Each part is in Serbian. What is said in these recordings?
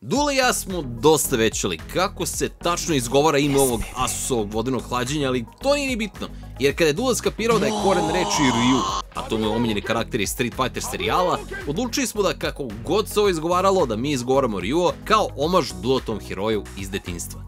Dule i ja smo dosta većali kako se tačno izgovara ime ovog Asusovog vodenog hlađenja, ali to nije ni bitno, jer kada je Dule skapirao da je koren reči Ryu, a to mu je omiljeni karakter iz Street Fighter serijala, odlučili smo da kako god se ovo izgovaralo, da mi izgovaramo Ryuo kao omaž Duletom heroju iz detinjstva.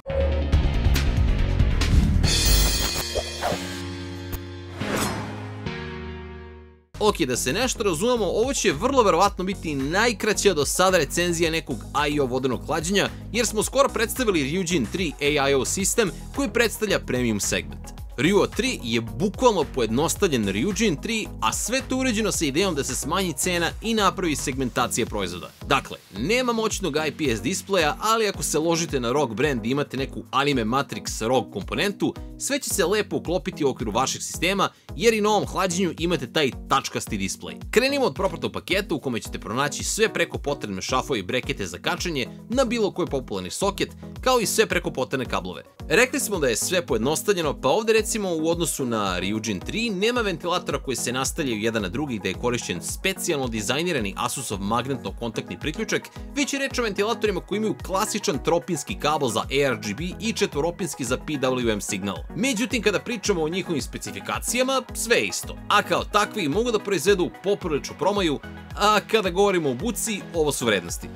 Ok, da se nešto razumemo, ovo će vrlo verovatno biti najkraća do sada recenzija nekog AIO vodenog hlađenja, jer smo skoro predstavili Ryujin 3 AIO sistem koji predstavlja premium segment. Ryuo 3 je bukvalno pojednostavljen Ryujin 3, a sve to uređeno sa idejom da se smanji cena i napravi segmentacija proizvoda. Dakle, nema moćnog IPS displeja, ali ako se ložite na ROG brand i imate neku Anime Matrix ROG komponentu, sve će se lepo uklopiti u okviru vašeg sistema, jer i na ovom hlađenju imate taj tačkasti displej. Krenimo od propratnog paketa u kome ćete pronaći sve preko potrebne šafove i brekete za kačanje na bilo koji popularni soket, kao i sve preko potrebne kablove. Rekli smo da je sve pojednostavljeno, pa ovde recimo u odnosu na Ryujin 3 nema ventilatora koji se nastavljaju jedan na drugi gde je korišćen specijalno dizajnirani Asusov magnetno-kontaktni priključak, već je reč o ventilatorima koji imaju klasičan tropinski kabel za ARGB i četvoropinski za PWM signal. Međutim, kada pričamo o njihovim specifikacijama, sve je isto, a kao takvi mogu da proizvedu popriličnu promaju, a kada govorimo o buci, ovo su vrednosti.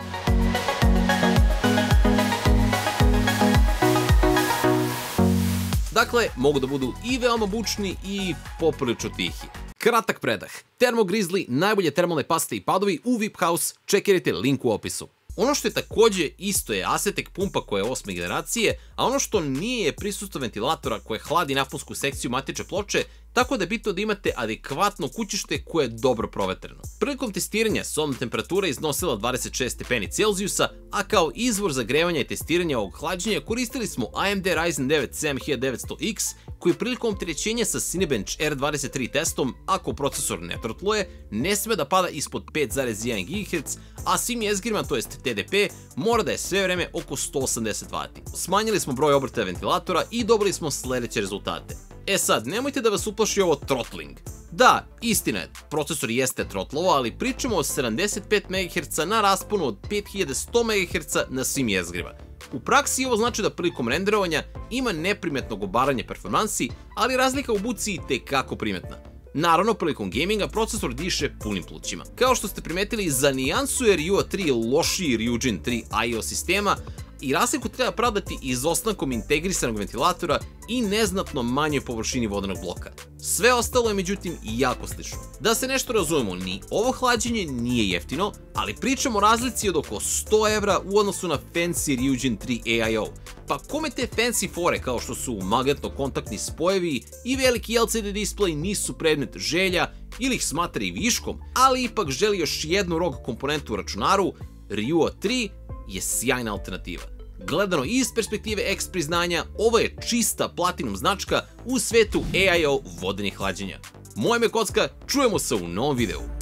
Dakle, mogu da budu i veoma bučni i poprilično tihi. Kratak predah. Thermo Grizzly, najbolje termalne paste i padovi u VIP House, čekirajte link u opisu. Ono što je takođe isto je Asetek pumpa koja je 8. generacije, a ono što nije je prisustvo ventilatora koje hladi naponsku sekciju matične ploče, tako da je bitno da imate adekvatno kućište koje je dobro provetreno. Prilikom testiranja sobna temperatura iznosila 26 stepeni Celzijusa, a kao izvor za grevanja i testiranja ovog hlađenja koristili smo AMD Ryzen 9 7900X, koji prilikom opterećenja sa Cinebench R23 testom, ako procesor ne trotluje, ne sme da pada ispod 5,1 GHz, a svim jezgrima, to jest TDP, mora da je sve vreme oko 180 W. Smanjili smo broj obrtaja ventilatora i dobili smo sledeće rezultate. E sad, nemojte da vas uplaši ovo throttling. Da, istina je, procesor jeste trotlovo, ali pričamo o 75 MHz na rasponu od 5100 MHz na svim jezgrima. U praksi ovo znači da prilikom renderovanja ima neprimetnog obaranja performansi, ali razlika u buci je tekako primetna. Naravno, prilikom gaminga procesor diše punim plućima. Kao što ste primetili, za nijansu je Ryuo 3 lošiji Ryujin 3 AIO sistema, i razliku treba pravdati izostankom integrisanog ventilatora i neznatno manjoj površini vodenog bloka. Sve ostalo je međutim jako slično. Da se nešto razumemo, ni ovo hlađenje nije jeftino, ali pričamo o razlici od oko 100 evra u odnosu na fancy Ryujin 3 AIO. Pa kome te fancy fore kao što su magnetno-kontaktni spojevi i veliki LCD display nisu predmet želja ili ih smatra i viškom, ali ipak želi još jednu ROG komponentu u računaru, Ryuo 3 je sjajna alternativa. Gledano iz perspektive X priznanja, ovo je čista platinum značka u svetu AIO vodenih hlađenja. Moje ime je Kocka, čujemo se u novom videu.